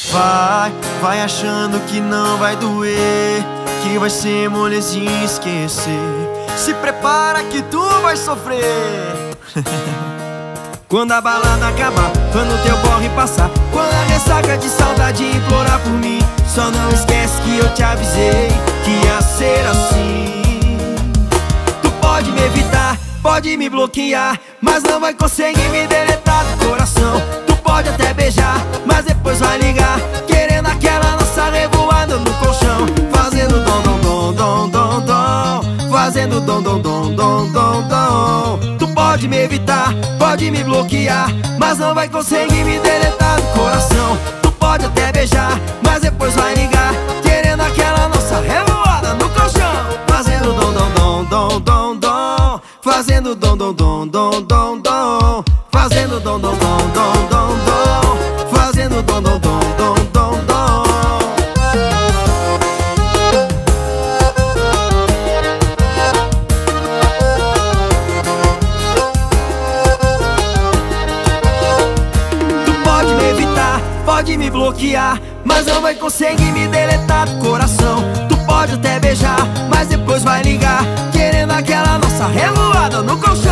Vai achando que não vai doer, que vai ser molezinho esquecer. Se prepara que tu vai sofrer. Quando a balada acabar, quando teu corre passar, quando a ressaca de saudade implorar por mim, só não esquece que eu te avisei que ia ser assim. Tu pode me evitar, pode me bloquear, mas não vai conseguir me deletar do coração. Tu pode até beijar, mas depois vai ligar, querendo aquela nossa revoada no colchão, fazendo dom dom dom dom dom dom, fazendo dom dom dom dom dom dom. Tu pode me evitar, pode me bloquear, mas não vai conseguir me deletar do coração. Tu pode até beijar, mas depois vai ligar, querendo aquela nossa revoada no colchão, fazendo dom dom dom dom dom dom, fazendo dom dom dom dom dom dom, fazendo dom dom dom dom dom dom, fazendo dom dom dom dom dom dom. Tu pode me evitar, pode me bloquear, mas não vai conseguir me deletar do coração. Tu pode até beijar, mas depois vai ligar, querendo aquela nossa revoada no colchão,